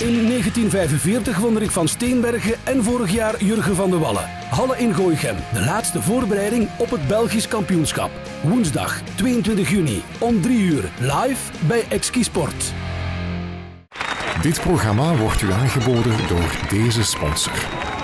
In 1945 won Rick van Steenbergen en vorig jaar Jurgen van de Wallen. Halle in Gooichem, de laatste voorbereiding op het Belgisch kampioenschap. Woensdag 22 juni om 3 uur live bij Exki Sport. Dit programma wordt u aangeboden door deze sponsor.